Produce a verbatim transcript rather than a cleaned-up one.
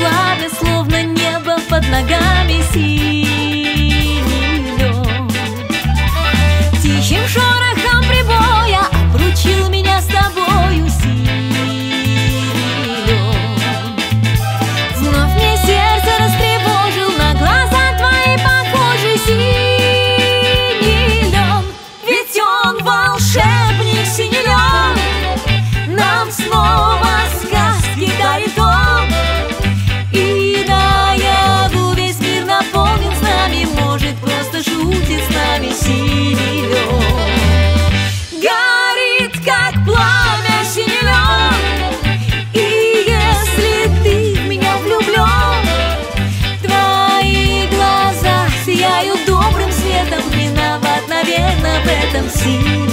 пламя, словно небо под ногами синий лед. Тихим шорохом прибоя обручил меня с тобою синий лед. Вновь мне сердце растревожил, на глаза твои похожий синий лед. Ведь он волшебник, синий лед, нам снова сказки дарит он. И наяву весь мир наполнен с нами, может, просто шутит с нами синий лед. Горит, как пламя, синий лед, и если ты в меня влюблен, твои глаза сияют добрым светом, виноват, наверное, в этом синий